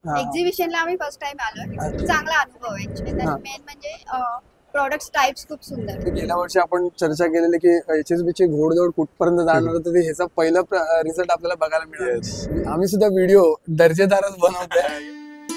एक्झिबिशनला आम्ही first time आलोय. चांगला अनुभव आहे ऍक्च्युली. मेन म्हणजे प्रोडक्ट्स टाइप्स खूप सुंदर आहेत. गेल्या वर्षी आपण चर्चा केलेली की HSB ची घोडदौड कुठपर्यंत जाणार होती, ह्याचा पहिला रिझल्ट आपल्याला बघायला मिळाला. आम्ही सुद्धा व्हिडिओ दर्जेदारच बनवतोय.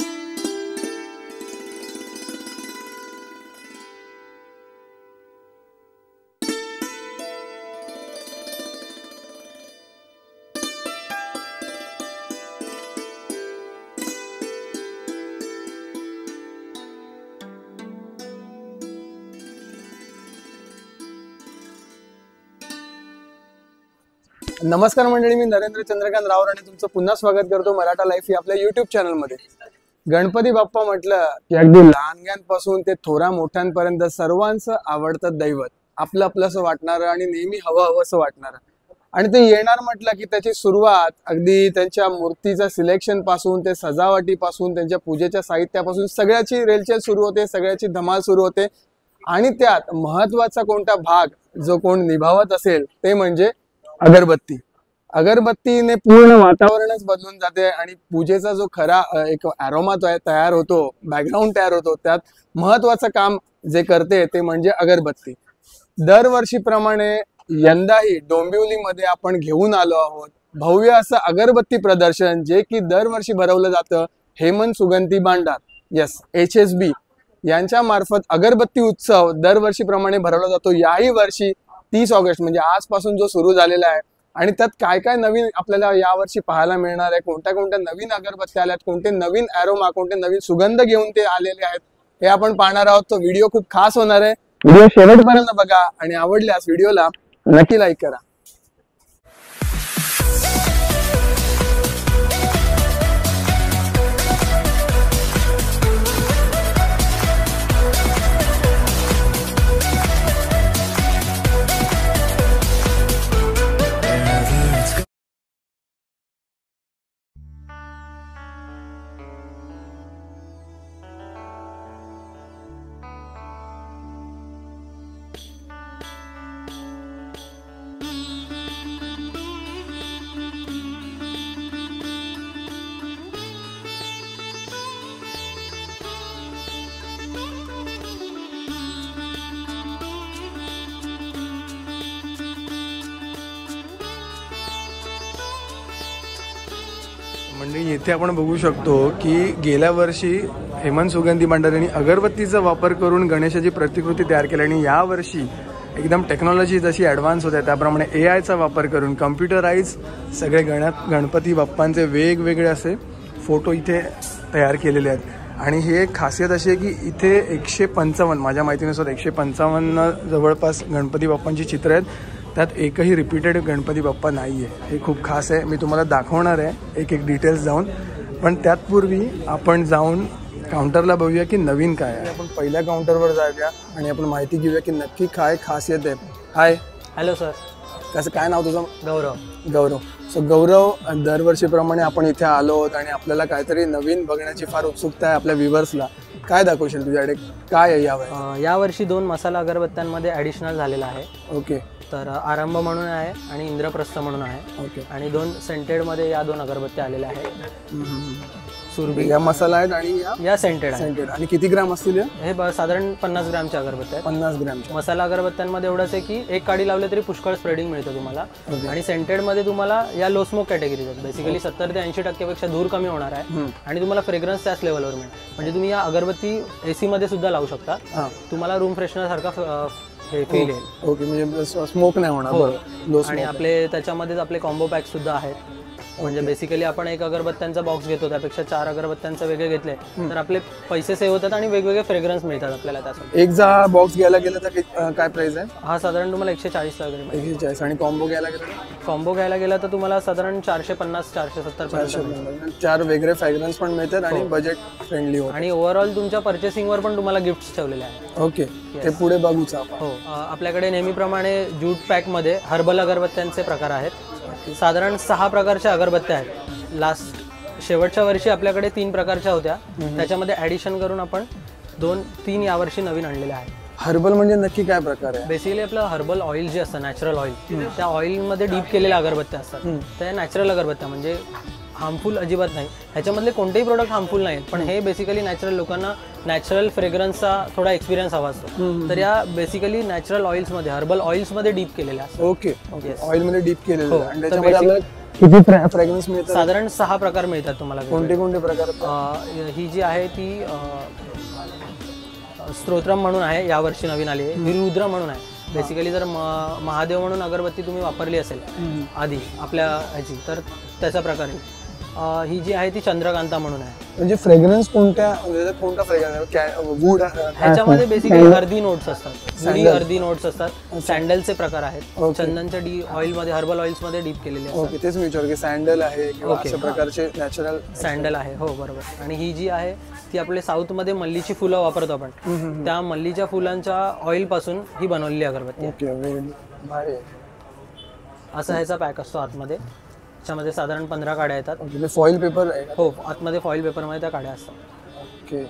नमस्कार मंडळी, मी नरेंद्र चंद्रकांत राव आणि तुमचं पुन्हा स्वागत करतो मराठा लाईफ या आपल्या युट्यूब चॅनलमध्ये. गणपती बाप्पा म्हटलं की अगदी लहानग्यांपासून ते थोरा मोठ्यांपर्यंत सर्वांचं आवडतं दैवत, आपलं आपलंसं वाटणारं आणि नेहमी हवंसं वाटणारं. आणि ते येणार म्हटलं की त्याची सुरुवात अगदी त्यांच्या मूर्तीचं सिलेक्शन पासून ते सजावटीपासून त्यांच्या पूजेच्या साहित्यापासून सगळ्याची रेलचेल सुरू होते, सगळ्याची धमाल सुरू होते. आणि त्यात महत्वाचा कोणता भाग जो कोण निभावत असेल ते म्हणजे अगरबत्ती. अगरबत्तीने पूर्ण वातावरणच बदलून जाते आणि पूजेचा जो खरा एक अरोमा तयार होतो, बॅकग्राऊंड तयार होतो, त्यात महत्वाचं काम जे करते ते म्हणजे अगरबत्ती. दरवर्षीप्रमाणे यंदाही डोंबिवलीमध्ये आपण घेऊन आलो आहोत भव्य असं अगरबत्ती प्रदर्शन, जे की दरवर्षी भरवलं जातं हेमंत सुगंधी भांडार, यस HSB यांच्या मार्फत अगरबत्ती उत्सव दरवर्षीप्रमाणे भरवला जातो. याही वर्षी 30 ऑगस्ट म्हणजे आजपासून जो सुरू झालेला आहे. आणि त्यात काय काय नवीन आपल्याला यावर्षी पाहायला मिळणार आहे, कोणत्या कोणत्या नवीन अगरबत्त्या आल्यात, कोणते नवीन अरोमा, कोणते नवीन सुगंध घेऊन ते आलेले आहेत, हे आपण पाहणार आहोत. तो व्हिडिओ खूप खास होणार आहे. व्हिडिओ शेवटपर्यंत बघा आणि आवडल्यास व्हिडिओला नक्की लाईक करा. म्हणजे इथे आपण बघू शकतो की गेल्या वर्षी हेमंत सुगंधी भांडार यांनी अगरबत्तीचा वापर करून गणेशाची प्रतिकृती तयार केली आणि या वर्षी एकदम टेक्नॉलॉजी जशी ॲडव्हान्स होते त्याप्रमाणे AI चा वापर करून कम्प्युटराईज सगळे गणपती बाप्पांचे वेगवेगळे असे फोटो इथे तयार केलेले आहेत. आणि ही एक खासियत अशी आहे की इथे 155 माझ्या माहितीनुसार 155 जवळपास गणपती बाप्पांची चित्र आहेत. त्यात एकही रिपीटेड गणपती बाप्पा नाही आहे. हे खूप खास आहे. मी तुम्हाला दाखवणार आहे एक एक डिटेल्स जाऊन, पण त्यातपूर्वी आपण जाऊन काउंटरला बघूया की नवीन काय आहे. आपण पहिल्या काउंटरवर जाऊया आणि आपण माहिती घेऊया की नक्की काय खासियत आहे. हाय. Hello sir. कसं काय नाव तुझं? गौरव. सो गौरव, दरवर्षीप्रमाणे आपण इथे आलो आहोत आणि आपल्याला काहीतरी नवीन बघण्याची फार उत्सुकता आहे. आपल्या व्ह्युअर्सला काय दाखवशील तुझ्याकडे काय आहे यावर्षी 2 मसाला अगरबत्त्यांमध्ये ॲडिशनल झालेला आहे. ओके. तर आरंभ म्हणून आहे आणि इंद्रप्रस्थ म्हणून आहे. ओके. आणि 2 सेंटेडमध्ये या 2 अगरबत्त्या आलेल्या आहेत. सुरभी या मसाला आहेत आणि या सेंटेड आहेत. आणि किती ग्राम असतील हे साधारण 50 ग्रामच्या अगरबत्त्या आहेत. 50 ग्रामच्या. मसाला अगरबत्त्यांमध्ये एवढंच आहे की एक काडी लावले तरी पुष्कळ स्प्रेडिंग मिळतं तुम्हाला. आणि सेंटेडमध्ये तुम्हाला या लो स्मोक कॅटेगरीज आहेत. बेसिकली 70 ते 80% पेक्षा धूर कमी होणार आहे आणि तुम्हाला फ्रेग्रन्स त्याच लेवलवर मिळेल. म्हणजे तुम्ही या अगरबत्ती AC मध्ये सुद्धा लावू शकता. तुम्हाला रूम फ्रेशनर सारखा हे फील येईल. ओके. म्हणजे स्मोक नाही होणार. आणि आपले त्याच्यामध्येच आपले कॉम्बो पॅक सुद्धा आहेत. म्हणजे बेसिकली आपण एक अगरबत्त्यांचा बॉक्स घेतो त्यापेक्षा 4 अगरबत्त्यांचे वेगळे घेतले तर आपले पैसे सेव्ह होतात आणि वेगवेगळे फ्रेग्रन्स मिळतात आपल्याला. त्यासाठी एक जा बॉक्स घ्यायला गेलं तर काय प्राइस आहे? हा साधारण तुम्हाला 140 वगैरे. 140. आणि कॉम्बो घ्यायला गेला तर तुम्हाला साधारण 450-470 4 वेगळे फ्रेग्रन्स पण मिळतात आणि बजेट फ्रेंडली होतं. आणि ओव्हरऑल तुमच्या पर्चेसिंगवर पण तुम्हाला गिफ्ट्स ठेवलेले आहेत. ओके. ते पुढे बघूच आपण. हो. आपल्याकडे नेहमीप्रमाणे ज्यूट पॅकमध्ये हर्बल अगरबत्त्यांचे प्रकार आहेत. साधारण 6 प्रकारच्या अगरबत्त्या आहेत. शेवटच्या वर्षी आपल्याकडे 3 प्रकारच्या होत्या, त्याच्यामध्ये ॲडिशन करून आपण 2-3 यावर्षी नवीन आणलेल्या आहेत. हर्बल म्हणजे नक्की काय प्रकार आहे? बेसिकली आपलं हर्बल ऑइल जे असतं, नॅचरल ऑइल, त्या ऑइलमध्ये डीप केलेल्या अगरबत्त्या असतात. त्या नॅचरल अगरबत्त्या म्हणजे हार्मफुल अजिबात नाही. ह्याच्यामधले कोणतेही प्रोडक्ट हार्मफुल नाहीत, पण हे बेसिकली नॅचरल लोकांना नॅचरल फ्रेग्रन्सचा थोडा एक्सपिरियन्स हवा असतो. तर या बेसिकली नॅचरल ऑइल्समध्ये, हर्बल ऑइल्समध्ये डीप केलेल्या असतात. ओके, ऑइल मध्ये डीप केलेलं हो, आहे. आणि तर त्याच्यामध्ये आपल्याला किती फ्रॅग्रन्स मिळतात? साधारण 6 प्रकार मिळतात तुम्हाला. कोणते कोणते प्रकार? ही जी आहे ती स्तोत्रम म्हणून आहे, यावर्षी नवीन आली आहे. ही रुद्र म्हणून आहे. बेसिकली जर महादेव म्हणून अगरबत्ती तुम्ही वापरली असेल आधी आपल्या ह्याची, तर त्याचा प्रकार आहे. ही जी आहे ती चंद्रकांता म्हणून आहे. म्हणजे फ्रेग्रन्स कोणत्या, म्हणजे कोणता फ्रेग्रन्स? वूड? ह्याच्यामध्ये बेसिकली अर्धी नोट्स असतात, अर्धी नोट्स असतात. सँडलचे प्रकार आहेत. चंदनच्या ऑइल मध्ये, हर्बल ऑइल्स मध्ये डीप केलेले असतात. ओके, तेच मी विचार की सँडल आहे किंवा अशा प्रकारचे नॅचरल सँडल आहे. हो बरोबर. आणि ही जी आहे ती आपले साऊथ मध्ये मल्लीची फुलं वापरतो आपण, त्या मल्लीच्या फुलांच्या ऑइल पासून ही बनवलेली अगरबत्ती. ओके, असा ह्याचा पॅक असतो आतमध्ये. त्याच्यामध्ये साधारण 15 काड्या येतात. फॉईल पेपर आहे? हो, आतमध्ये फॉईल पेपरमध्ये त्या काड्या असतात. ओके,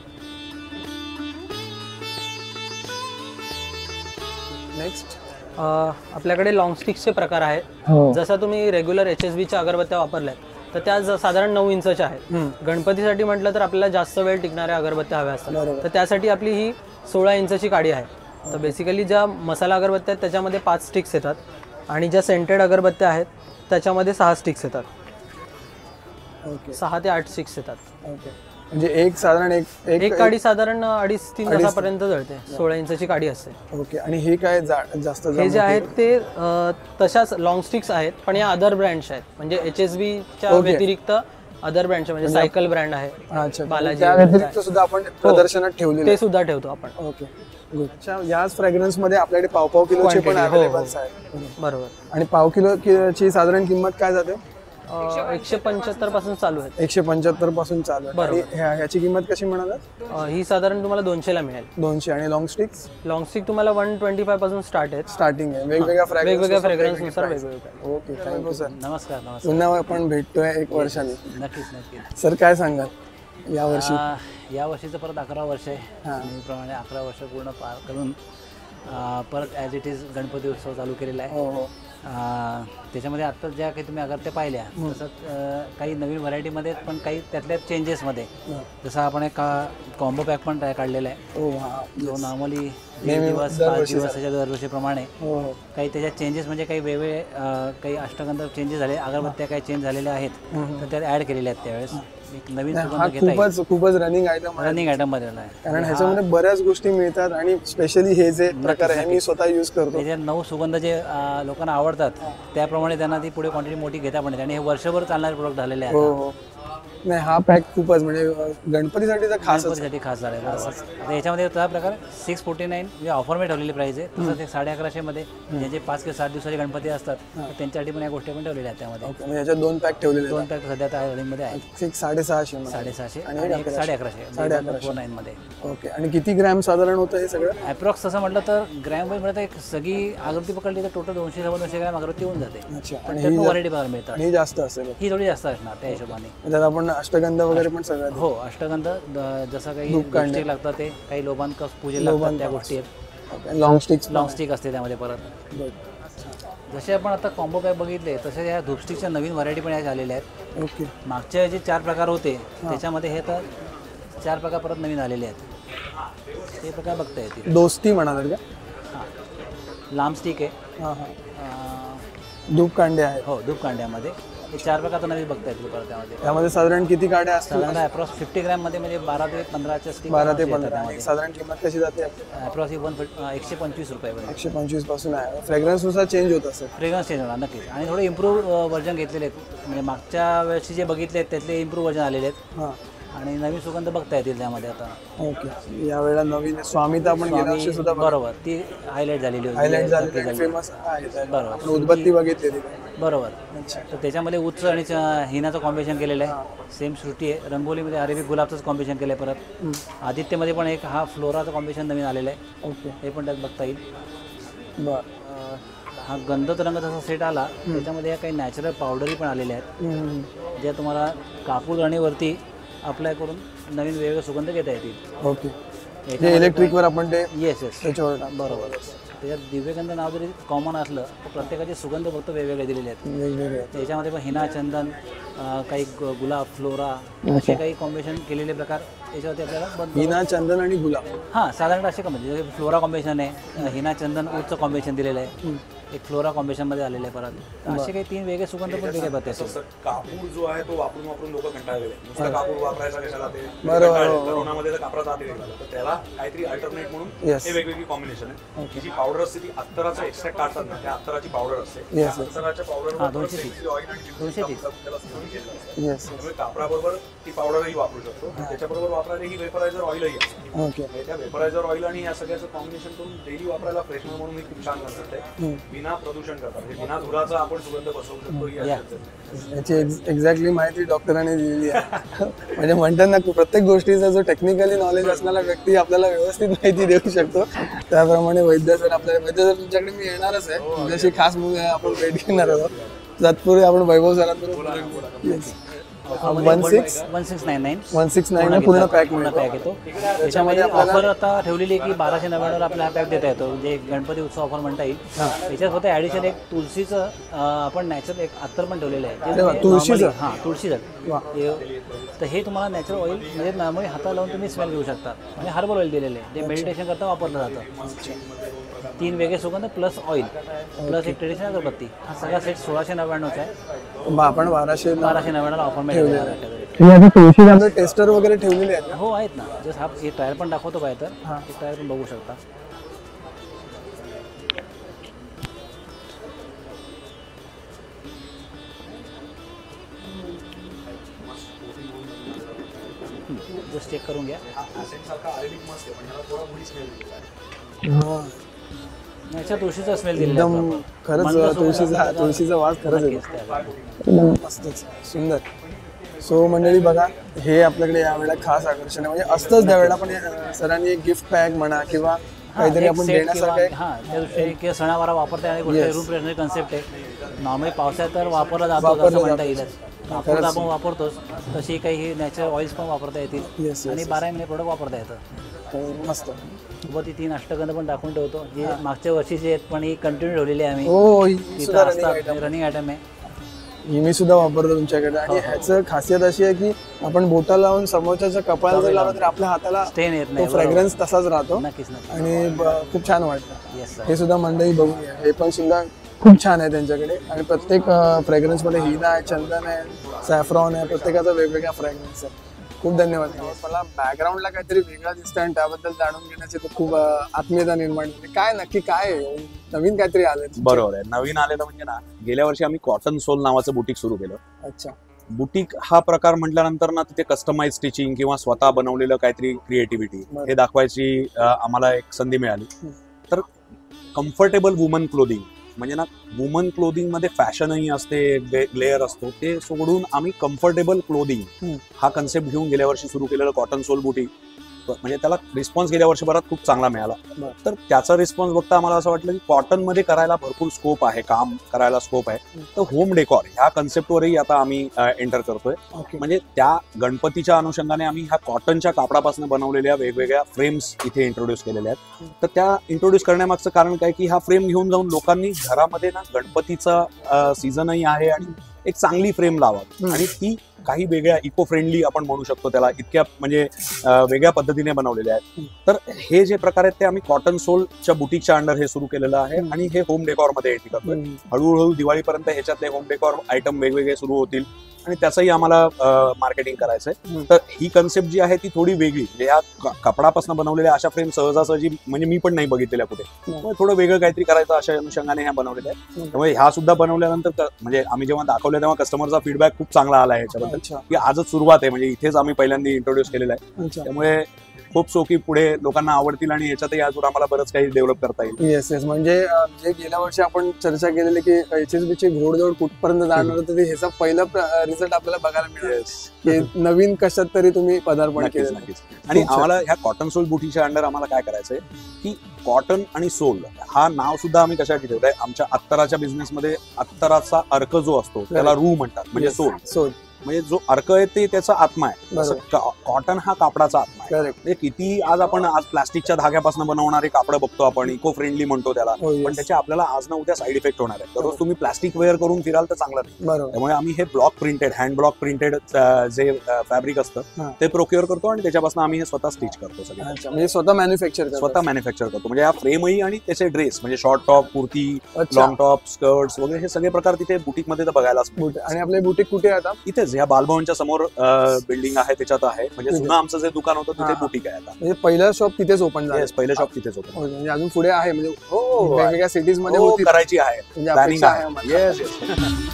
नेक्स्ट आपल्याकडे लॉंग स्टिक्सचे प्रकार आहेत. जसं तुम्ही रेग्युलर HSBच्या अगरबत्त्या वापरल्यात तर त्या साधारण 9 इंचच्या आहेत. गणपतीसाठी म्हटलं तर आपल्याला जास्त वेळ टिकणाऱ्या अगरबत्त्या हव्या असतात, तर त्यासाठी आपली ही 16 इंचची काडी आहे. तर बेसिकली ज्या मसाला अगरबत्त्या आहेत त्याच्यामध्ये 5 स्टिक्स येतात, आणि ज्या सेंटेड अगरबत्त्या आहेत त्याच्यामध्ये 6 स्टिक्स येतात. ओके, 6 ते 8 स्टिक्स येतात. ओके, म्हणजे एक साधारण एक काडी साधारण 2.5-3 तासापर्यंत जळते. 16 इंचची काडी असते. ओके, आणि हे काय जास्त? हे जे आहेत ते तशाच लॉंग स्टिक्स आहेत, पण या अदर ब्रँड्स आहेत. म्हणजे HSBच्या व्यतिरिक्त अदर ब्रँडचे, म्हणजे सायकल ब्रँड आहे, अच्छा, बालाजी, त्या व्यतिरिक्त सुद्धा आपण प्रदर्शनात ठेवलेले ते सुद्धा ठेवतो आपण. Okay, good. अच्छा, याच फ्रॅग्रन्स मध्ये आपल्याकडे पाव किलोचे पण अवेलेबल्स आहेत. बरोबर. आणि पाव किलोची साधारण किंमत काय जाते? 175 पासून चालू आहेत. 175 पासून चालू आहे. आणि ह्याची किंमत कशी म्हणालात? ही साधारण तुम्हाला 200 ला मिळेल. 200. आणि लॉंग स्टिक्स? लॉंग स्टिक तुम्हाला 125 पासून स्टार्ट आहे. स्टार्टिंग आहे. वेगवेगळ्या फ्रॅग्रन्स नुसार वेगवेगळे. Okay, thank you sir. नमस्कार. पुन्हा आपण भेटतोय 1 वर्षाने. नक्कीच. सर, काय सांगाल यावर्षी? यावर्षीचं परत 11 वर्ष आहे. नेहमीप्रमाणे 11 वर्ष पूर्ण पार करून परत ॲज इट इज गणपती उत्सव चालू केलेला आहे. हो. त्याच्यामध्ये आत्ता ज्या काही तुम्ही अगरबत्त्या पाहिल्या, तसंच काही नवीन व्हरायटीमध्ये, पण काही त्यातल्या चेंजेसमध्ये, जसं आपण एक कॉम्बो पॅक पण काढलेला आहे, जो नॉर्मली 1 दिवस 5 दिवसाच्या दरवर्षीप्रमाणे. काही त्याच्यात चेंजेस म्हणजे काही वेगवेगळे काही अष्टगंध चेंजेस झाले, अगरबत्त्या काही चेंज झालेल्या आहेत, तर त्यात ॲड केलेल्या आहेत. त्यावेळेस एक नवीन सुगंध घेता खूपच रनिंग आयटम मध्ये आहे. कारण ह्याच्यामध्ये बऱ्याच गोष्टी मिळतात, आणि स्पेशली हे जे प्रकार आहे मी स्वतः यूज करतो. त्याच्यात 9 सुगंध जे लोकांना आवडतात त्याप्रमाणे त्यांना ती पुढे क्वांटिटी मोठी घेता पण येते, आणि हे वर्षभर चालणारे प्रोडक्ट झालेले आहेत. हो. नाही, हा पॅक खूपच म्हणजे गणपतीसाठी तर खास झाला आहे. आता याच्यामध्ये तसा प्रकार 649 म्हणजे ऑफरमध्ये ठेवलेली प्राईस आहे. तसंच 1150 मध्ये ज्यांचे 5 किंवा 7 दिवसाचे गणपती असतात त्यांच्यासाठी पण या गोष्टी पण ठेवलेल्या आहेत. त्यामध्ये याच्यात 2 पॅक ठेवलेले. 2 पॅक सध्या आता रनिंगमध्ये आहेत. 650 आणि 1150 मध्ये. ओके, आणि किती ग्रॅम साधारण होतं हे सगळं? अप्रॉक्स तसं म्हटलं तर ग्रॅम वाईज म्हटलं तर एक सगळी अगरबत्ती पकडली तर टोटल 200-250 ग्रॅम अगरबत्ती होऊन जाते. अच्छा, आणि व्हरायटी बघायला मिळतात. ही जास्त असेल? ही थोडी जास्त असणार त्या हिशोबाने. त्यात आपण अष्टगंध वगैरे पण सगळं? हो, अष्टगंध जसं काही गोष्टी लागतात ते काही लोबांक पूजेला लागतात त्या गोष्टी आहेत. लॉंग स्टिक असते त्यामध्ये. परत जसे आपण आता कॉम्बो पॅक बघितले तसे या धूपस्टिकच्या नवीन व्हरायटी पण या झालेल्या आहेत. ओके, मागच्या जे 4 प्रकार होते त्याच्यामध्ये हे तर 4 प्रकार परत नवीन आलेले आहेत. ते प्रकार बघता येतील. दोस्ती म्हणाल का? हां, लांब स्टिक आहे. धूप कांडे आहेत. हो, धूप कांड्यामध्ये हे 4 प्रकार नवीन बघता येतील परत. त्यामध्ये साधारण किती काड्या असतात? साधारण अप्रॉक्स 50 ग्रॅम मध्ये म्हणजे 12 ते 15च्या स्टिक. 12 ते 15. साधारण किंमत कशी जाते? अप्रॉक्स 125 रुपये. 125 पासून आहे. फ्रेग्रन्स नुसार चेंज होत असेल? फ्रेग्रन्स चेंज होणार नक्कीच. आणि थोडे इम्प्रूव्ह व्हर्जन घेतलेले आहेत, म्हणजे मागच्या वेळेस जे बघितले आहेत त्यातले इम्प्रूव्ह व्हर्जन आलेले आहेत. हां, आणि नवीन सुगंध बघता येतील त्यामध्ये आता. ओके, यावेळेला नवीन स्वामिता पण गेल्या वर्षी सुद्धा बरोबर ती हायलाईट झालेली होती. फेमस आहे. बरोबर, उदबत्ती बघितलेली. बरोबर. तर त्याच्यामध्ये उच्च आणि हिनाचं कॉम्बिनेशन केलेलं आहे. सेम श्रुती आहे. रंगोलीमध्ये अरेबिक गुलाबचंच कॉम्बिनेशन केलं आहे. परत आदित्यमध्ये पण एक हा फ्लोराचं कॉम्बिनेशन नवीन आलेलं आहे. ओके, हे पण त्यात बघता येईल. बरं. हा गंधत रंग जसा सेट आला त्याच्यामध्ये काही नॅचरल पावडरी पण आलेल्या आहेत, ज्या तुम्हाला कापूर आणीवरती अप्लाय करून नवीन वेगवेगळे सुगंध घेता येतील. ओके, इलेक्ट्रिकवर आपण ते येस त्याच्यावर बरोबर. त्याच्यात दिव्यगंध नाव जरी कॉमन असलं तर प्रत्येकाचे सुगंध फक्त वेगवेगळे दिलेले आहेत. वेगवेगळे त्याच्यामध्ये पण हिना, चंदन, काही गुलाब, फ्लोरा असे काही कॉम्बिनेशन केलेले प्रकार याच्यावरती आपल्याला बनतो. हिना, चंदन आणि गुलाब. हां, साधारण असे कॉम्बिनेशन, फ्लोरा कॉम्बिनेशन आहे, हिना चंदन ऊडचं कॉम्बिनेशन दिलेलं आहे, एक फ्लोरा कॉम्बिनेशनमध्ये आलेलं आहे परत. तर असे काही 3 वेगळे सुगंध पण वेगळे पत्ते असतात. कापूर जो आहे तो वापरून वापरून लोक कंटाळलेले. नुसतं कापूर वापरायचा कशाला ते बरोबर. कोरोनामध्ये तर कापराचा हाती वेगळा, तर त्याला काहीतरी अल्टरनेट म्हणून हे वेगवेगळी कॉम्बिनेशन आहे. ही जी पावडर असते ती अत्तराचा एक्स्ट्रॅक्ट काढतात ना, त्या अत्तराची पावडर असते. अत्तराच्या पावडर 230. त्यामुळे कापराबरोबर ती पावडरही वापरू शकतो. त्याच्याबरोबर वापरायला ही वेपरायझर ऑइलही असते. ओके. त्या वेपरायझर ऑइल आणि या सगळ्याचं कॉम्बिनेशन करून डेली वापरायला फ्रेशनर म्हणून मी खूप छान करत आहे. बिना प्रदूषण करतात, म्हणजे बिना धुराचा आपण सुगंध बसवू शकतो. याची एक्झॅक्टली माहिती डॉक्टरांनी दिलेली आहे. म्हणजे म्हणतात ना, प्रत्येक गोष्टीचा जो टेक्निकली नॉलेज असणारा व्यक्ती आपल्याला व्यवस्थित माहिती देऊ शकतो. त्याप्रमाणे वैद्य सर तुमच्याकडे मी येणारच आहे. जशी खास आपण भेट घेणार आहोत. तत्पूर्वी आपण वैभव सरांकडून 1699 पूर्ण पॅक येतो. त्याच्यामध्ये ऑफर आता ठेवलेली आहे की 1299 आपल्याला हा पॅक देता येतो, म्हणजे गणपती उत्सव ऑफर म्हणता येईल. याच्यात फक्त ॲडिशनल एक तुळशीचं आपण नॅचरल एक अत्तर पण ठेवलेलं आहे. तुळशीचं? हां, तुळशीचं. तर हे तुम्हाला नॅचरल ऑइल म्हणजे नॉर्मली हाताला लावून तुम्ही स्मेल घेऊ शकता. म्हणजे हर्बल ऑइल दिलेलं आहे, जे मेडिटेशन करता वापरलं जातं. 3 वेगळे सुगंध प्लस ऑइल प्लस एक ट्रेडिशनल अगरबत्ती. हा सगळा सेट 1699चा आहे. आपण 1299 ऑफर मिळेल. टेस्टर वगैरे ठेवलेले आहेत. हो, आहेत ना. जस्ट हा एक ट्रायल पण दाखवतो पाहिजे तर एक ट्रायल पण बघू शकता. जस्ट चेक करून घ्या. याच्या तुळशीचा स्मेल दिलेला एकदम खरंच तुळशीचा वास खरंच एकदम मस्तच सुंदर. सो मंडळी बघा, हे आपल्याकडे यावेळेला खास आकर्षण आहे. म्हणजे असतंच त्यावेळेला, पण सरांनी एक गिफ्ट पॅक म्हणा किंवा काहीतरी आपण देण्यासारखं. हां, त्या दृष्टीने सणावारा वापरता येणारी रूम फ्रेशनर कन्सेप्ट आहे. नॉर्मली पावसाळ्यात तर वापरला जातो असं म्हणता येईलच. आपण वापरतोच तशी काही नॅचरल ऑइल्स पण वापरता येतील आणि 12 महिने प्रोडक्ट वापरता येतं. मस्त. सोबत ती 3 अष्टगंध पण दाखवून ठेवतो, जे मागच्या वर्षीचे आहेत पण ही कंटिन्यू ठेवलेली आहे आम्ही. हो, रनिंग आयटम आहे. ही मी सुद्धा वापरतो तुमच्याकडे. आणि ह्याचं खासियत अशी आहे की आपण बोटा लावून समोरच्या कपाळाला जर लावलं तर आपल्या हाताला स्टेन येत नाही, फ्रॅग्रन्स तसाच राहतो. नक्कीच. आणि खूप छान वाटतं. हे सुद्धा मंडळी बघूया, हे पण सुद्धा खूप छान आहे त्यांच्याकडे. आणि प्रत्येक फ्रॅग्रन्स मध्ये हिना आहे, चंदन आहे, सॅफ्रॉन आहे, प्रत्येकाचा वेगवेगळा फ्रॅग्रन्स आहे. खूप धन्यवाद. मला बॅकग्राऊंडला काहीतरी वेगळं दिसतं आणि त्याबद्दल जाणून घेण्याची खूप आत्मीयता निर्माण होते. काय नक्की काय नवीन काहीतरी आलं? बरोबर आहे, नवीन आलेलं म्हणजे ना, गेल्या वर्षी आम्ही कॉटन सोल नावाचं बुटीक सुरू केलं. अच्छा. बुटीक हा प्रकार म्हटल्यानंतर ना, तिथे कस्टमाइज स्टिचिंग किंवा स्वतः बनवलेलं काहीतरी क्रिएटिव्हिटी हे दाखवायची आम्हाला एक संधी मिळाली. तर कम्फर्टेबल वुमन क्लोदिंग म्हणजे ना, वुमन क्लोदिंग मध्ये फॅशनही असते, ग्लेअर असतो, ते सोडून आम्ही कम्फर्टेबल क्लोदिंग हा कन्सेप्ट घेऊन गेल्या वर्षी सुरू केलेलं कॉटन सोल बुटीक. म्हणजे त्याला रिस्पॉन्स गेल्या वर्षभरात खूप चांगला मिळाला. तर त्याचा रिस्पॉन्स बघता आम्हाला असं वाटलं की कॉटन मध्ये करायला भरपूर स्कोप आहे, काम करायला स्कोप आहे. तर होम डेकॉर ह्या कन्सेप्टवरही आता आम्ही एंटर करतोय. म्हणजे त्या गणपतीच्या अनुषंगाने आम्ही ह्या कॉटनच्या कापडापासून बनवलेल्या वेगवेगळ्या फ्रेम्स इथे इंट्रोड्यूस केलेल्या आहेत. तर त्या इंट्रोड्यूस करण्यामागचं कारण काय की हा फ्रेम घेऊन जाऊन लोकांनी घरामध्ये ना, गणपतीचा सीझनही आहे आणि एक चांगली फ्रेम लावा आणि ती काही वेगळ्या इको फ्रेंडली आपण म्हणू शकतो त्याला, इतक्या म्हणजे वेगळ्या पद्धतीने बनवलेले आहेत. तर हे जे प्रकार आहेत ते आम्ही कॉटन सोलच्या बुटीकच्या अंडर हे सुरू केलेलं आहे आणि हे होम डेकॉर मध्ये एंट्री करतोय. हळूहळू दिवाळीपर्यंत ह्याच्यातले होम डेकॉर आयटम वेगवेगळे सुरू होतील आणि त्याचंही आम्हाला मार्केटिंग करायचंय. तर ही कन्सेप्ट जी आहे ती थोडी वेगळी, म्हणजे या कपडापासून बनवलेल्या अशा फ्रेम सहजासहजी म्हणजे मी पण नाही बघितलेल्या कुठे. त्यामुळे थोडं वेगळं काहीतरी करायचं अशा अनुषंगाने ह्या बनवलेल्या आहेत. त्यामुळे ह्या सुद्धा बनवल्यानंतर म्हणजे आम्ही जेव्हा दाखवल्या तेव्हा कस्टमरचा फीडबॅक खूप चांगला आला आहे याच्याबद्दल की आजच सुरुवात आहे, म्हणजे इथेच आम्ही पहिल्यांदा इंट्रोड्यूस केलेला आहे. त्यामुळे खूप सोकी पुढे लोकांना आवडतील आणि याच्यातही अजून आम्हाला बरंच काही डेव्हलप करता येईल. Yes yes. म्हणजे जे गेल्या वर्षी आपण चर्चा केलेली की HSBची घोडदौड कुठपर्यंत जाणार होतं, ते ह्याचा पहिला रिझल्ट आपल्याला बघायला मिळेल की नवीन कशात तरी तुम्ही पदार्पण केलं. आणि आम्हाला ह्या कॉटन सोल बुटीच्या अंडर आम्हाला काय करायचंय की कॉटन आणि सोल हा नाव सुद्धा आम्ही कशासाठी ठेवलंय, आमच्या अत्तराच्या बिझनेसमध्ये अत्तराचा अर्क जो असतो त्याला रूह म्हणतात, म्हणजे सोल. म्हणजे जो अर्क आहे ते त्याचा आत्मा आहे. कॉटन हा कापडाचा आत्मा आहे. आहे. करेक्ट. म्हणजे किती आज प्लास्टिकच्या धाग्यापासून बनवणारे कापड बघतो आपण, इको फ्रेंडली म्हणतो त्याला, हो, yes. पण त्याचे आपल्याला आज ना उद्या साईड इफेक्ट होणार आहे. दररोज तुम्ही प्लास्टिक वेअर करून फिराल तर चांगलं नाही. बरोबर. त्यामुळे आम्ही हे block printed, hand block printed जे फॅब्रिक असतं ते प्रोक्युअर करतो आणि त्याच्यापासून आम्ही हे स्वतः स्टिच करतो सगळं. अच्छा, म्हणजे स्वतः मॅन्युफॅक्चर स्वतः मॅन्युफॅक्चर करतो. म्हणजे या फ्रेमही आणि त्याचे ड्रेस म्हणजे short top, kurti, long top, skirts वगैरे हे सगळे प्रकार तिथे बुटीक मध्ये तर बघायलाच मिळतात. आणि आपले बुटीक कुठे आता? इथेच या बालभवनच्या समोर बिल्डिंग आहे त्याच्यात आहे. म्हणजे जुनं आमचं जे दुकान होतं तिथे बुटीक आहे आता. म्हणजे पहिलं शॉप तिथेच ओपन झालं? पहिलं शॉप तिथेच होतं. म्हणजे अजून पुढे आहे म्हणजे वेगवेगळ्या सिटीज मध्ये होती करायची आहे, म्हणजे प्लॅनिंग अपेक्षा आहे. आहे. Yes yes.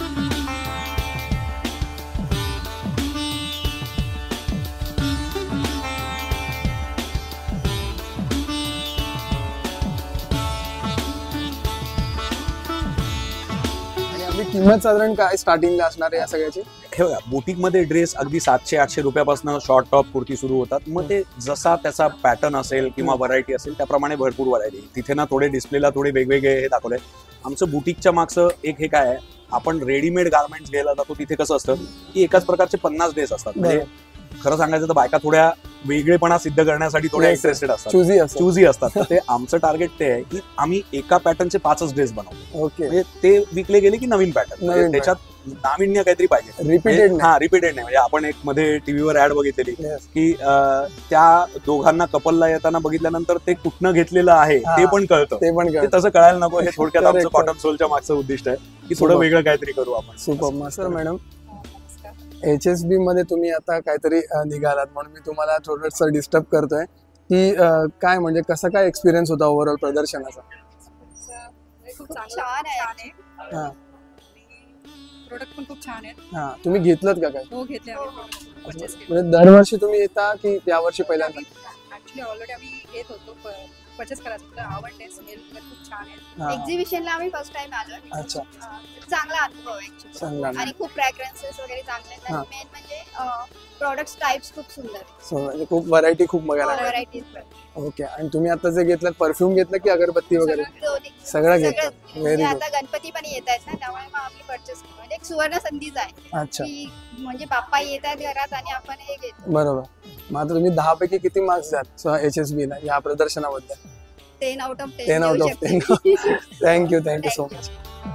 आपली किंमत साधारण काय स्टार्टिंगला असणार आहे या सगळ्याची? हे बघा, बुटीक मध्ये ड्रेस अगदी 700-800 रुपयापासून शॉर्ट टॉप, कुर्ती सुरू होतात. मग ते जसा त्याचा पॅटर्न असेल किंवा व्हरायटी असेल त्याप्रमाणे भरपूर व्हरायटी. तिथे ना थोडे डिस्प्लेला थोडे वेगवेगळे हे दाखवले. आमचं बुटीकच्या मागचं एक हे काय आहे, आपण रेडीमेड गार्मेंट्स घ्यायला जातो तिथे कसं असतं की एकाच प्रकारचे 50 ड्रेस असतात. म्हणजे खरं सांगायचं तर बायका थोड्या वेगळेपणा सिद्ध करण्यासाठी थोड्या इंटरेस्टेड असतात, चुजी असतात. तर ते आमचं टार्गेट ते आहे की आम्ही एका पॅटर्नचे 5 ड्रेस बनवतो. ओके. म्हणजे ते विकले गेले की नवीन पॅटर्न, त्याच्यात नाविन्य काहीतरी पाहिजे, रिपीटेड रिपीटेड नाही. म्हणजे आपण एक मध्ये टीव्हीवर ऍड बघितलेली की त्या दोघांना कपलला येताना बघितल्यानंतर ते कुठनं घेतलेलं आहे ते पण कळतं. ते तसं कळायला नको. हे थोडक्यात आमचं कॉटन सोलच्या मागचं उद्दिष्ट आहे की थोडं वेगळं काहीतरी करू आपण. सुपर. सर मॅडम, HSB मध्ये तुम्ही आता काहीतरी निघालात म्हणून मी तुम्हाला थोडंसं डिस्टर्ब करतोय की काय म्हणजे कसं काय एक्सपिरियन्स होता ओव्हरऑल प्रदर्शनाचा? खूप छान आहे. प्रोडक्ट पण खूप छान आहेत. हा, तुम्ही घेतलं का काय? हो, घेतले आम्ही, परचेस केले. म्हणजे दरवर्षी तुम्ही येता की यावर्षी पहिल्यांदा? ऍक्च्युली ऑलरेडी आम्ही येत होतो, परचेस करायचं होतं. आवडते, स्मेल खूप छान आहे. एक्झिबिशनला आम्ही फर्स्ट टाइम आलो. अच्छा. चांगला अनुभव आहे चांगला. आणि खूप फ्रॅग्रन्सेस वगैरे चांगले आहेत आणि मेन म्हणजे प्रोडक्ट्स टाइप्स खूप सुंदर आहेत. म्हणजे खूप व्हरायटी खूप बघायला मिळाली. व्हरायटीज. ओके. आणि तुम्ही आता जे घेतलं परफ्यूम घेतलं की अगरबत्ती वगैरे? सगळं घेतलं. Very good. आता गणपती पण येत आहेत ना, त्यामुळे मग आम्ही परचेस केलं. म्हणजे एक सुवर्ण संधीच आहे. अच्छा. की म्हणजे बाप्पा येत आहेत घरात आणि आपण हे घेतो. बरोबर. मग आता तुम्ही 10 पैकी किती मार्क्स द्याल HSB ला या प्रदर्शनाबद्दल? 10 out of 10. 10 out of 10. Thank you so much.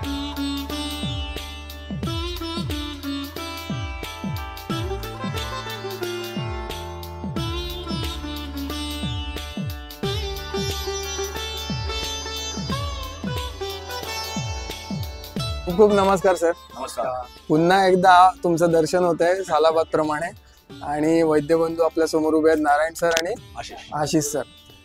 खूप खूप नमस्कार सर. नमस्कार. पुन्हा एकदा तुमचं दर्शन होत आहे सालाबाद प्रमाणे आणि वैद्यबंधू आपल्या समोर उभे आहेत, नारायण सर आणि आशिष सर.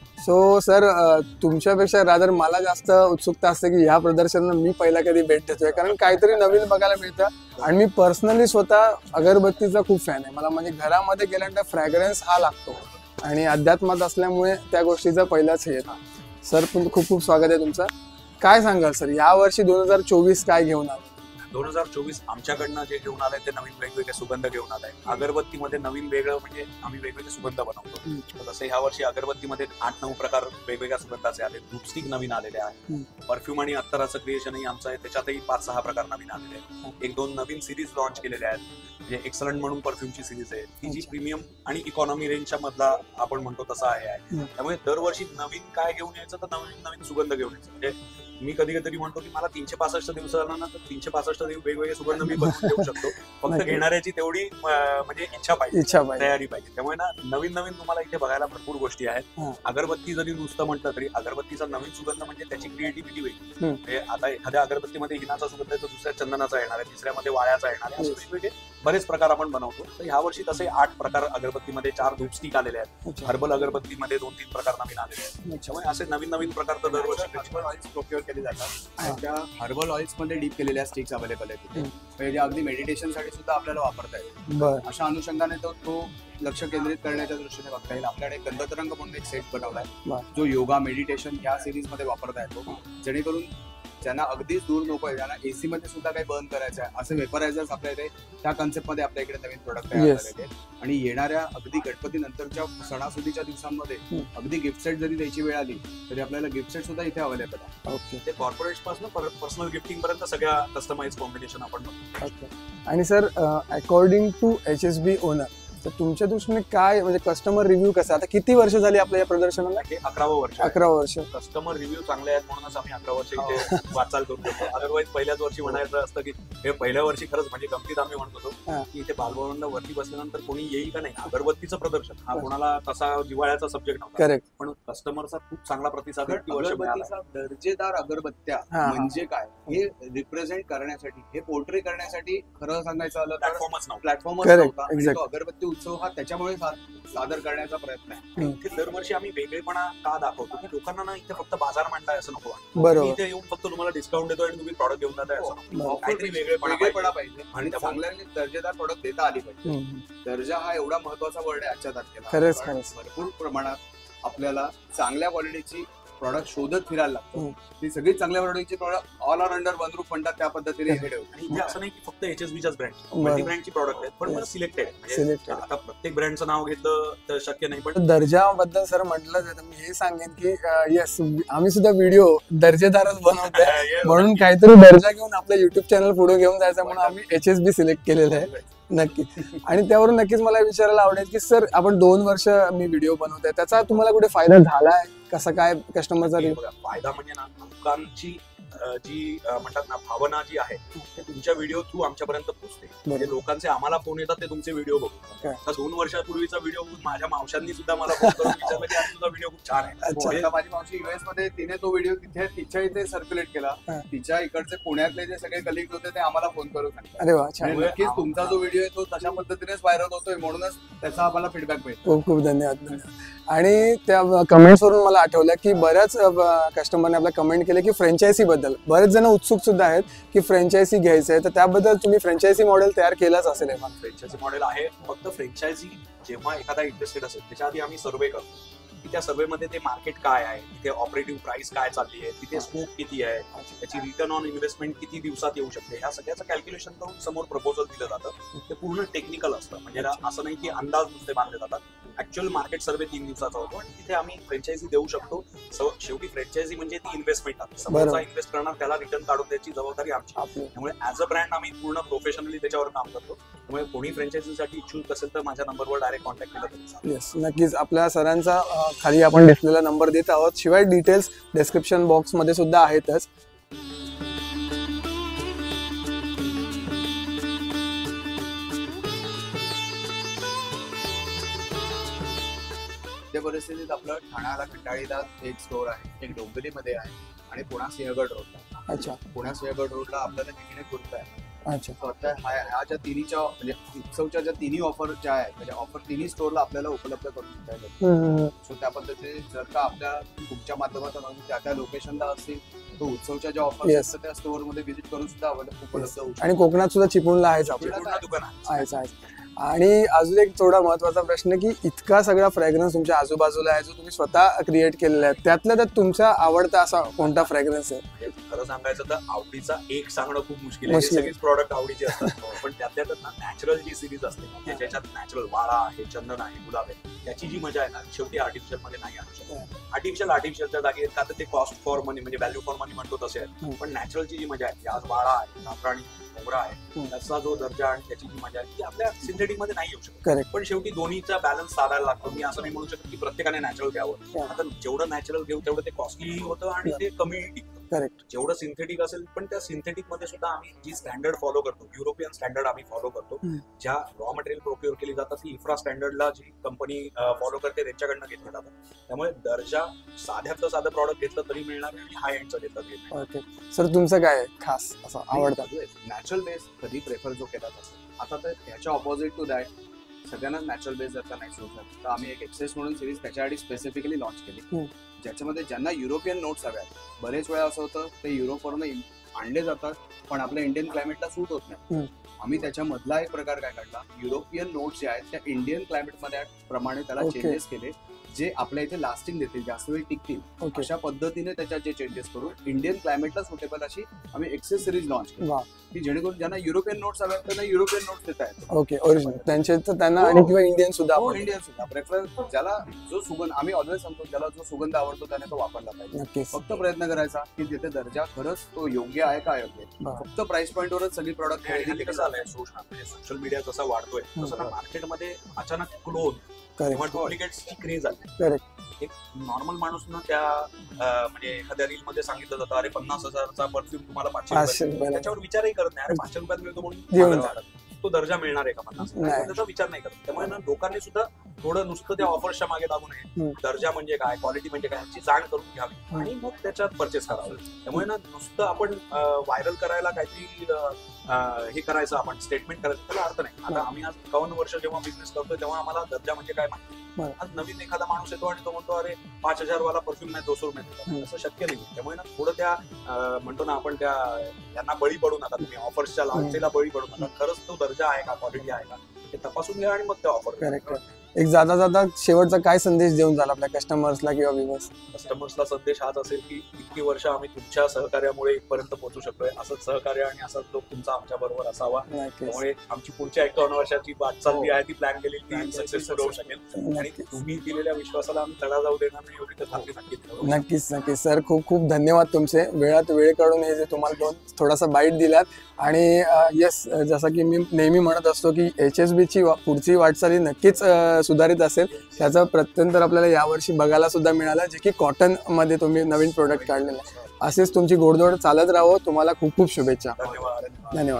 सो सर, तुमच्यापेक्षा रादर मला जास्त उत्सुकता असते की ह्या प्रदर्शनाला मी पहिला कधी भेट देतोय, कारण काहीतरी नवीन बघायला मिळतं. आणि मी पर्सनली स्वतः अगरबत्तीचा खूप फॅन आहे. मला म्हणजे घरामध्ये गेल्यानंतर फ्रॅग्रन्स हा लागतो आणि अध्यात्मात असल्यामुळे त्या गोष्टीचा पहिलाच हे येतं. सर, खूप खूप स्वागत आहे तुमचं. काय सांगाल सर, या वर्षी 2024 काय घेऊन आलं? 2024 आमच्याकडनं जे घेऊन आलंय ते नवीन वेगवेगळे सुगंध घेऊन आलाय. अगरबत्तीमध्ये नवीन वेगळं म्हणजे आम्ही वेगवेगळे सुगंध बनवतो. तसं ह्या वर्षी अगरबत्तीमध्ये 8-9 प्रकार वेगवेगळ्या सुगंधाचे आले. धूपस्टिक नवीन आलेले आहे. परफ्यूम आणि अत्तराचं क्रिएशनही आमचं आहे, त्याच्यातही 5-6 प्रकार नवीन आलेले आहेत. 1-2 नवीन सिरीज लॉन्च केलेल्या आहेत. म्हणजे एक्सलंट म्हणून परफ्यूमची सिरीज आहे, ती जी प्रीमियम आणि इकॉनॉमी रेंजच्या मधला आपण म्हणतो तसा आहे. त्यामुळे दरवर्षी नवीन काय घेऊन यायचं तर नवीन सुगंध घेऊन यायचं. म्हणजे मी कधी म्हणतो की मला 365 दिवसांना तर 365 वेगवेगळे सुगंध मी बनवून देऊ शकतो. फक्त घेणाऱ्याची तेवढी म्हणजे इच्छा पाहिजे, तयारी पाहिजे. त्यामुळे ना नवीन तुम्हाला इथे बघायला भरपूर गोष्टी आहेत. अगरबत्ती जरी नुसतं म्हटलं तरी अगरबत्तीचा नवीन सुगंध म्हणजे त्याची क्रिएटिव्हिटी वेगळी. म्हणजे आता एखाद्या अगरबत्तीमध्ये हिनाचा सुगंध आहे, तर दुसऱ्या चंदनाचा येणार आहे, तिसऱ्यामध्ये वाळ्याचा येणार आहे. असे वेगवेगळे बरेच प्रकार आपण बनवतो. तर ह्या वर्षी तसे 8 प्रकार अगरबत्तीमध्ये, 4 धूपस्टिक आलेले आहेत. हर्बल अगरबत्तीमध्ये 2-3 प्रकार नवीन आलेले आहेत. त्यामुळे असे नवीन प्रकार तर दरवर्षी प्रोक्युअर केले जातात. आणि त्या हर्बल ऑइल्स मध्ये डीप केलेल्या स्टिक्स अवेलेबल आहेत तिथे. म्हणजे अगदी मेडिटेशन साठी सुद्धा आपल्याला वापरता येईल. अशा अनुषंगाने तो लक्ष केंद्रित करण्याच्या दृष्टीने बघता येईल. आपल्याकडे गंधतरंग म्हणून एक सेट बनवलाय जो योगा मेडिटेशन ह्या सिरीज मध्ये वापरता येतो, जेणेकरून ज्यांना अगदीच दूर नको आहे, ज्यांना एसी मध्ये सुद्धा काही बर्न करायचं आहे असे वेपरायझर्स आपल्या इथे त्या कन्सेप्ट मध्ये आपल्या इकडे नवीन प्रोडक्ट तयार झालेले आहेत. आणि येणाऱ्या अगदी गणपती नंतरच्या सणासुदीच्या दिवसांमध्ये अगदी गिफ्ट सेट जरी द्यायची वेळ आली तरी आपल्याला गिफ्ट सेट सुद्धा इथे अवेलेबल आहे. ओके. ते कॉर्पोरेट्स पासून पर्सनल गिफ्टिंग पर्यंत सगळ्या कस्टमाइज कॉम्बिनेशन आपण. आणि sir, according to HSB owner, तर तुमच्या दृष्टीने काय म्हणजे कस्टमर रिव्ह्यू कसा, आता किती वर्ष झाली आपल्या या प्रदर्शनाला? हे 11वं वर्ष. 11 वर्ष. कस्टमर रिव्ह्यू चांगले आहेत म्हणूनच आम्ही 11 वर्ष इथे वाचाल करू शकतो. अदरवाईज पहिल्याच वर्षी म्हणायचं असतं की हे पहिल्या वर्षी खरंच म्हणजे गमतीत आम्ही म्हणत होतो की इथे बालभवनला वरती बसल्यानंतर कोणी येईल का नाही. अगरबत्तीचं प्रदर्शन हा कोणाला तसा जिव्हाळ्याचा सब्जेक्ट नव्हता, करेक्ट. पण कस्टमरचा खूप चांगला प्रतिसाद अगरबत्तीचा दर्जेदार अगरबत्त्या म्हणजे काय हे रिप्रेझेंट करण्यासाठी, हे पोर्ट्रे करण्यासाठी खरं सांगायचं आलं तर प्लॅटफॉर्मच नव्हता. प्लॅटफॉर्मच Correct, नव्हता. आणि exact. तो अगरबत्ती उत्सव हा त्याच्यामुळे सादर करण्याचा प्रयत्न आहे. इथे दरवर्षी आम्ही वेगळेपणा का दाखवतो की लोकांना ना इथे फक्त बाजार मांडताय असं नको वाटतं. बरोबर. इथे येऊन फक्त तुम्हाला डिस्काउंट देतो आणि तुम्ही प्रॉडक्ट घेऊन जाताय असं नको. काहीतरी वेगळेपणा वेगळेपणा पाहिजे. पाहिजे आणि आणि त्यामुळे- चांगल्या दर्जेदार प्रोडक्ट देता आली पाहिजे. दर्जा हा एवढा महत्वाचा वर्ड आहे आजच्या तारखेला. खरंच, कारण खरंच. भरपूर प्रमाणात आपल्याला चांगल्या क्वालिटीची प्रॉडक्ट शोधत फिरायला लागतो. ती सगळी चांगल्या क्वालिटीची product all are under one roof म्हणतात त्या पद्धतीने हे ठेवतो. आणि इथे असं नाही की फक्त HSBच्याच ब्रँड, मल्टी ब्रँडची प्रॉडक्ट आहेत, पण सिलेक्टेड. Selected. आता प्रत्येक ब्रँडचं नाव घेतलं तर शक्य नाही, पण दर्जाबद्दल सर म्हटलं जातं, मी हे सांगेन की येस, आम्ही सुद्धा व्हिडिओ दर्जेदारच बनवतोय म्हणून काहीतरी दर्जा घेऊन आपलं युट्यूब चॅनल पुढे घेऊन जायचं म्हणून आम्ही HSB सिलेक्ट केलेलं आहे. नक्की. आणि त्यावरून नक्कीच मला विचारायला आवडेल की सर आपण 2 वर्ष मी व्हिडिओ बनवतोय, त्याचा तुम्हाला कुठे फायदा झालाय? कसा काय कस्टमरचा बघा, फायदा म्हणजे ना लोकांची जी म्हणतात ना भावना जी आहे ते तुमच्या व्हिडिओ थ्रू आमच्यापर्यंत पोहोचते. म्हणजे लोकांचे आम्हाला फोन येतात ते तुमचे व्हिडिओ बघून. आता 2 वर्षापूर्वीचा व्हिडिओ माझ्या मावशांनी सुद्धा मला फोन करून विचारलं की आज तुझा व्हिडिओ खूप छान आहे. अच्छा. आता माझी मावशी US मध्ये, तिने तो व्हिडिओ तिच्या इथे सर्क्युलेट केला. तिच्या इकडचे पुण्यातले जे सगळे कलिग्स होते ते आम्ला फोन करून सांगतात. अरे वा, छान. आणि नक्कीच तुमचा जो व्हिडिओ आहे तो तशा पद्धतीनेच व्हायरल होतोय, म्हणूनच त्याचा आम्हाला फीडबॅक मिळतो. खूप खूप धन्यवाद. आणि त्या कमेंट्स वरून मला आठवलं की बऱ्याच कस्टमरने आपल्या कमेंट केले की फ्रँचायझी बद्दल बरेच जण उत्सुक सुद्धा आहेत की फ्रँचायझी घ्यायचं आहे, तर त्याबद्दल तुम्ही फ्रँचायझी मॉडेल तयार केलंच असेल. फ्रँचायझी मॉडेल आहे. फक्त फ्रँचायझी जेव्हा एखादा इंटरेस्टेड असेल त्याच्या आधी आम्ही सर्वे करतो की त्या सर्वेमध्ये ते मार्केट काय आहे, तिथे ऑपरेटिव्ह प्राइस काय चालली आहे, तिथे स्कोप किती आहे, त्याची रिटर्न ऑन इन्व्हेस्टमेंट किती दिवसात येऊ शकते, ह्या सगळ्याचं कॅल्क्युलेशन करून समोर प्रपोजल दिलं जातं. ते पूर्ण टेक्निकल असतं. म्हणजे असं नाही की अंदाज नुसते बांधले जातात. ऍक्च्युअल मार्केट सर्वे 3 दिवसाचा होतो आणि तिथे आम्ही फ्रँचायझी देऊ शकतो. शेवटी फ्रँचायझी म्हणजे ती इन्व्हेस्टमेंट आहे. समोरचा इन्व्हेस्ट करणार, त्याला रिटर्न काढून द्यायची जबाबदारी आमची. त्यामुळे ऍज अ ब्रँड आम्ही पूर्ण प्रोफेशनली त्याच्यावर काम करतो. त्यामुळे कोणी फ्रँचायझीसाठी इच्छुक असेल तर माझ्या नंबरवर डायरेक्ट कॉन्टॅक्ट केला तरी चालेल. येस, नक्कीच. आपल्या सरांचा खाली आपण डिस्प्लेला नंबर देत आहोत. शिवाय डिटेल्स डिस्क्रिप्शन बॉक्स मध्ये सुद्धा आहेतच. त्या परिस्थितीत आपलं ठाण्याला खंडाळीला एक स्टोर आहे, एक डोंबिवलीमध्ये आहे आणि पुणा सिंहगड रोडला. अच्छा. पुणा सिंहगड रोडला आपल्याला तिकडे खुर्द आहे. अच्छा. So आता ह्या ज्या तिन्हीच्या म्हणजे उत्सवच्या ज्या तिन्ही ऑफर ज्या आहेत, म्हणजे ऑफर तिन्ही स्टोरला आपल्याला उपलब्ध करून देता येतात. सो त्या पद्धतीने जर का आपल्या तुमच्या माध्यमातून त्या त्या लोकेशनला असतील तो उत्सवच्या ज्या ऑफर Yes. असतात त्या स्टोअर मध्ये व्हिजिट करून सुद्धा उपलब्ध होऊ आणि कोकणात सुद्धा चिपळूणला आहेच पूर्ण आपल्या. दुकान आहे. आहेच. आणि अजून एक थोडा महत्वाचा प्रश्न की इतका सगळा फ्रॅग्रन्स तुमच्या आजूबाजूला आहे जो तुम्ही स्वतः क्रिएट केलेला आहे, त्यातल्या त्यात तुमचा आवडता असा कोणता फ्रॅग्रन्स आहे? म्हणजे खरं सांगायचं तर आवडीचा एक सांगणं खूप मुश्किल आहे. सगळीच प्रॉडक्ट आवडीचे असतात. पण त्यातल्या त्यात ना नॅचरल जी सिरीज असते म्हणजे ज्याच्यात नॅचरल वाळा आहे, चंदन आहे, गुलाब आहे, त्याची जी मजा आहे ना शेवटी आर्टिफिशियल मध्ये नाही आणू शकत. आर्टिफिशियलच्या जागी का तर ते कॉस्ट फॉर मनी म्हणजे व्हॅल्यू फॉर मनी म्हणतो तसे आहे. पण नॅचरलची जी मजा आहे ती आज वाळा आहे, जाफराणी, मोगरा आहे, त्याचा जो दर्जा आणि त्याची जी मजा आहे ती आपल्या सिंथेटिक मध्ये नाही येऊ शकत. करेक्ट. पण शेवटी दोन्हीचा बॅलन्स साधायला लागतो. मी असं नाही म्हणू शकत की प्रत्येकाने नॅचरल घ्यावं. आता जेवढं नॅचरल घेऊ तेवढं ते कॉस्टली होतं आणि ते कमी टिकतं. करेक्ट. जेवढं सिंथेटिक असेल, पण त्या सिंथेटिक मध्ये सुद्धा आम्ही जी स्टँडर्ड फॉलो करतो, युरोपियन स्टँडर्ड आम्ही फॉलो करतो. ज्या रॉ मटेरियल प्रोक्युअर केली जातात ती इफ्रा स्टँडर्डला जी कंपनी फॉलो करते त्यांच्याकडनं घेतलं जातं. त्यामुळे दर्जा साध्यातलं साधं प्रॉडक्ट घेतलं तरी मिळणार आणि हाय एंडचं घेतलं तरी मिळणार. ओके सर, तुमचं काय खास असं आवडतं? नॅचरल बेस कधी प्रेफर जो केला जातो. आता तर ह्याच्या ऑपोजिट टू दॅट सगळ्यांनाच नॅचरल बेस जर का नाही सुचत तर आम्ही एक एक्सेस म्हणून सिरीज त्याच्यासाठी स्पेसिफिकली लॉन्च केली, ज्याच्यामध्ये ज्यांना युरोपियन नोट्स हव्यात. बरेच वेळा असं होतं ते युरोपवरून आणले जातात पण आपल्या इंडियन क्लायमेटला सूट होत नाही. आम्ही त्याच्यामधला एक प्रकार काय काढला, युरोपियन नोट्स जे आहेत त्या इंडियन क्लायमेटमध्ये प्रमाणे त्याला चेंजेस केले, जे आपल्या इथे लास्टिंग देतील, जास्त वेळ टिकतील, ओके. अशा पद्धतीने त्याच्यात जे चेंजेस करून इंडियन क्लायमेटला सुटेबल अशी आम्ही एक्सेसरीज लॉन्च केली वा. की जेणेकरून ज्यांना युरोपियन नोट्स हव्या त्यांना युरोपियन नोट्स देता येतात. ओके, ओरिजिनल त्यांचे तर त्यांना आणि किंवा इंडियन सुद्धा हो, आपण इंडियन सुद्धा प्रेफर, ज्याला जो सुगंध, आम्ही ऑलवेज सांगतो ज्याला जो सुगंध आवडतो त्याने तो वापरला पाहिजे. नक्कीच. फक्त प्रयत्न करायचा की तिथे दर्जा खरंच तो योग्य आहे का अयोग्य आहे. बरं. फक्त प्राइस पॉईंटवरच सगळी प्रॉडक्ट आणि हल्ली कसं आलंय सोशल मीडिया जसा वाढतोय तसं ना मार्केटमध्ये अचानक क्लोन किंवा डुप्लिकेट्सची क्रेज आली. करेक्ट. एक नॉर्मल माणूस ना त्या म्हणजे एखाद्या रील मध्ये सांगितलं जातं अरे 50,000चा परफ्यूम तुम्हाला 500 रुपयात, त्याच्यावर विचारही करत नाही. अरे 500 रुपयात मिळतो घेऊन म्हणून जा. झाडं. तो दर्जा मिळणार आहे का 50,000, त्याचा विचार नाही करत. त्यामुळे ना लोकांनी सुद्धा थोडं नुसतं त्या ऑफर्सच्या मागे लागू नये. दर्जा म्हणजे काय, क्वालिटी म्हणजे काय याची जाण करून घ्यावी आणि मग त्याच्यात परचेस करावं. त्यामुळे ना नुसतं आपण व्हायरल करायला काहीतरी हे करायचं, आपण स्टेटमेंट करायचं, त्याला अर्थ नाही. आता आम्ही आज 51 वर्ष जेव्हा बिझनेस करतोय तेव्हा आम्हाला दर्जा म्हणजे काय माहिती. आज नवीन एखादा माणूस येतो आणि तो म्हणतो अरे 5,000 वाला परफ्यूम नाही 200 रुपये, असं शक्य नाही. त्यामुळे ना थोडं त्या म्हणतो ना आपण त्या यांना बळी पडू नका, तुम्ही ऑफर्सच्या लालसेला बळी पडू नका. खरंच तो दर्जा आहे का, क्वालिटी आहे का हे तपासून घ्या आणि मग ते ऑफर. करेक्ट. एक जाता जाता शेवटचा काय संदेश देऊन झाला आपल्या कस्टमर्सला किंवा व्ह्यूअर्स? कस्टमर्सला संदेश हाच असेल की इतकी वर्ष आम्ही तुमच्या सहकार्यामुळे इथपर्यंत पोहोचू शकतोय. असंच सहकार्य आणि असाच लोक तुमचा आमच्या बरोबर असावा. त्यामुळे आमची पुढच्या 51 वर्षाची वाटचाल जी आहे ती प्लॅन केलेली ती सक्सेसफुल होऊ शकेल आणि तुम्ही दिलेल्या विश्वासाला आम्ही तडा जाऊ देणार नाही एवढी तर खात्री नक्कीच. नक्कीच नक्कीच सर, खूप खूप धन्यवाद तुमचे. वेळात वेळ काढून हे जे तुम्हाला थोडासा बाईट दिलात. आणि यस, जसं की मी नेहमी म्हणत असतो की HSBची पुढची वाटचाली नक्कीच सुधारित असेल. त्याचं प्रत्यंतर आपल्याला यावर्षी बघायला सुद्धा मिळालं, जे की कॉटन मध्ये तुम्ही नवीन प्रोडक्ट काढलेलं आहे. असेच तुमची गोडधोड चालत राहो. तुम्हाला खूप खूप शुभेच्छा. धन्यवाद.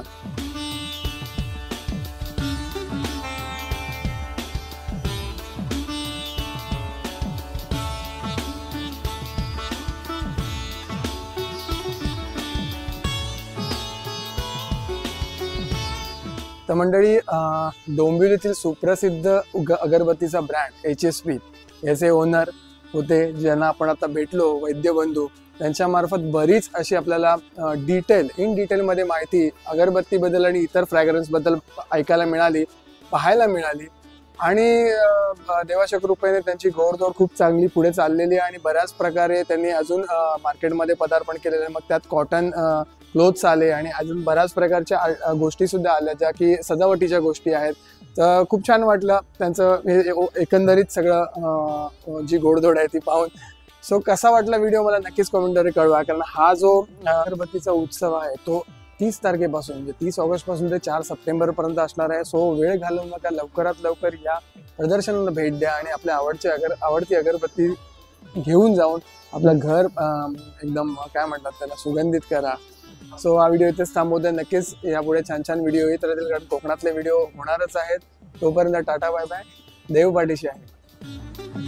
तर मंडळी, डोंबिवलीतील सुप्रसिद्ध अगरबत्तीचा ब्रँड HSB याचे ओनर होते, ज्यांना आपण आता भेटलो, वैद्यबंधू. त्यांच्यामार्फत बरीच अशी आपल्याला इन डिटेलमध्ये माहिती अगरबत्तीबद्दल आणि इतर फ्रॅग्रन्सबद्दल ऐकायला मिळाली, पाहायला मिळाली. आणि देवाच्या कृपेने त्यांची घोडदौड खूप चांगली पुढे चाललेली आहे आणि बऱ्याच प्रकारे त्यांनी अजून मार्केटमध्ये पदार्पण केलेलं आहे. मग त्यात कॉटन क्लोथ्स आले आणि अजून बऱ्याच प्रकारच्या गोष्टी सुद्धा आल्या, ज्या की सजावटीच्या गोष्टी आहेत. तर खूप छान वाटलं त्यांचं हे एकंदरीत सगळं जी घोडदौड आहे ती पाहून. सो कसा वाटला व्हिडिओ मला नक्कीच कमेंटद्वारे कळवा. कारण हा जो अगरबत्तीचा उत्सव आहे तो 30 तारखेपासून म्हणजे 30 ऑगस्ट पासून ते 4 सप्टेंबर पर्यंत असणार आहे. सो वेळ घालवू नका, लवकरात लवकर या प्रदर्शनाला भेट द्या आणि आपल्या आवडती अगरबत्ती घेऊन जाऊन आपलं घर एकदम काय म्हणतात त्याला सुगंधित करा. सो हा व्हिडिओ इथेच थांबवतोय. नक्कीच यापुढे छान छान व्हिडिओ येत राहतील, कारण कोकणातले व्हिडिओ होणारच आहेत. तोपर्यंत टाटा बाय बाय. देव पाठीशी आहे.